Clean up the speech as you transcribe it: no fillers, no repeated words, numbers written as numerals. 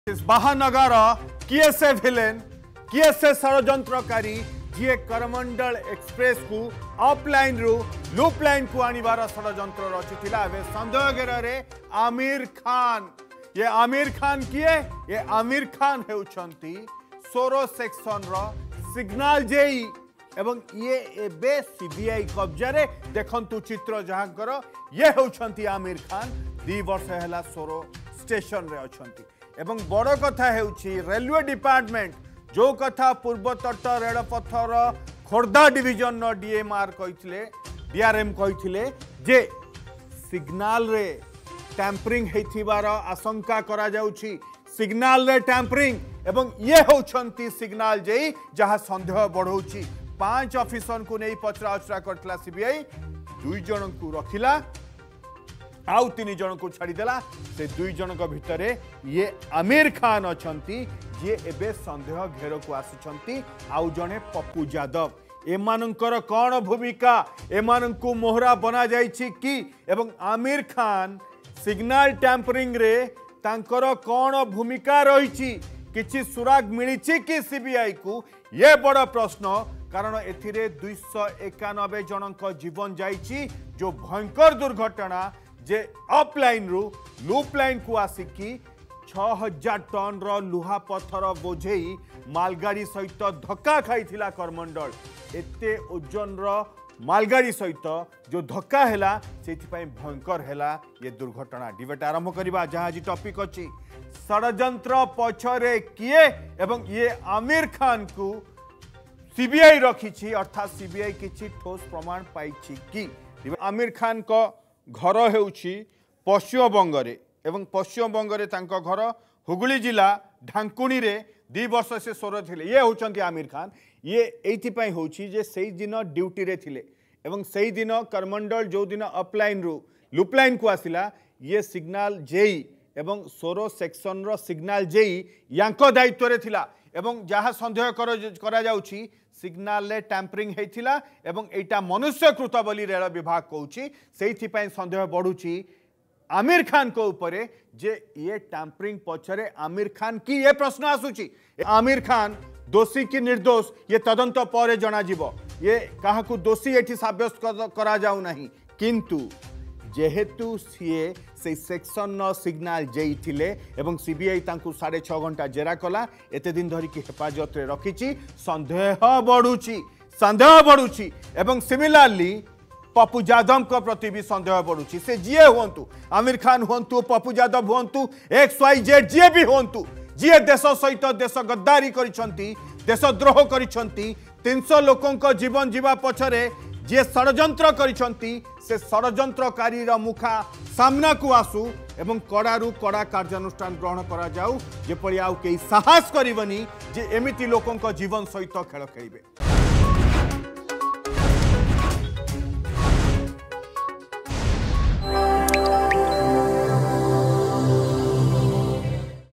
महानगर किए से विलेन किए से षड्यंत्रकारी जी करमंडल एक्सप्रेस को अपलाइन रु लूप लाइन को आनिबार षड्यंत्र रचिथिला एबे संदेह घेरे आमिर खान। ये आमिर खान किए? ये आमिर खान हेउछंती सोरो सेक्शन रो सिग्नल जेई एवं ये एबे सीबीआई कब्जा रे देखंतु चित्र जहांकर ये हेउछंती आमिर खान 2 वर्ष हैला सोरो स्टेशन रे अछंती। एवं बड़ कथा हेउछि रेलवे डिपार्टमेंट जो कथा पूर्वतट रेलपथर खोर्धा डिविजन डीएमआर कहिथिले डीआरएम कहिथिले जे सिग्नल रे टैंपरिंग हेथिबार आशंका करा जाउछि। सिग्नल रे टैंपरिंग एवं ये होउछंती सिग्नल जेई जहा संदेह बढ़ौछि। 5 ऑफिसर को नहीं पचरा उचरा करथिला सीबीआई 2 जन को रखिला आउ 3 जन को छाड़ीदेला। से 2 जन भितर ये आमिर खान अछंती जे एबे संदेह घेर को आसुछंती आउ जने पप्पू यादव। एमानंकर कौन भूमिका एमानंकु मोहरा बना जाइछि कि एवं आमिर खान सिग्नल टैंपरिंग रे तांकर कौन भूमिका रही किछि सुराग मिली कि सीबीआई को ये बड़ प्रश्न। कारण एथिरे 291 जनक जीवन जाइछि जो भयंकर दुर्घटना जे अपलाइन रु लूप लाइन को आसिकी 6000 टन रो लुहा पत्थर बोझेई मालगाड़ी सहित धक्का खाइथिला करमंडल। एते ओजन रो मालगाड़ी सहित जो धक्का हैला सेथिपाई भयंकर हैला ये दुर्घटना। डिबेट आरंभ करबा जहां आज टॉपिक अछि षड्यंत्र पछरे किए एवं ये आमिर खान को सीबीआई रखी अर्थात सीबीआई किछि ठोस प्रमाण पाइछि कि आमिर खान को घर हेउछि पश्चिम बंगरे एवं पश्चिम बंगरे तांको घर हुगली जिला ढांकुणी रे 2 वर्ष से सोर थिले। ये होचंती आमिर खान। ये एइथिपाई होछि जे सेही दिन ड्यूटी रे थिले एवं सेही दिन करमंडल जो दिन अपलाइन रु लूप लाइन को आसिला ये सिग्नल जेई एवं सोरो सेक्शन रो सिग्नल जेई यांको दायित्व रे थिला एवं जहाँ संदेह करा जाउछि सिग्नल ले टैंपरिंग हेथिला एवं एटा मनुष्यकृत बोली रेल विभाग कहूछि। सेइथिपाई संदेह बढ़ुछि आमिर खान को ऊपर जे ये टैंपरिंग पछरे आमिर खान की ये प्रश्न आसुछि आमिर खान दोषी की निर्दोष ये तदंत पर जना जीवो। ये काहाकू दोषी एठी साब्यस्त करा जाउ नाही किंतु जेहेतु सीए से सेक्शन सिग्नल जेई थिले एवं सीबीआई तांकू 6.5 घंटा जेरा कला एते दिन धरी की हेफाजत रे रखिछि संदेह बढ़ुछि एवं सिमिलरली पप्पू यादव को प्रति भी संदेह बढ़ुछि। से जीए हुंतु आमिर खान हुंतु पप्पू यादव हुंतु XYZ जीए भी हुंतु जीए देश सहित देश गद्दारी करिसंती देशद्रोह करिसंती 300 लोकों को जीवन जीवा पछरे जे षड्यंत्र करिसंती से षड्यंत्रकारी मुखा सामना को आसू एवं कड़ारू कड़ा कार्यानुष्ठान ग्रहण करा जाऊ जेपरि आउ केही साहस करिवनी जे एमिति लोकों को जीवन सहित खेल खेलिबे।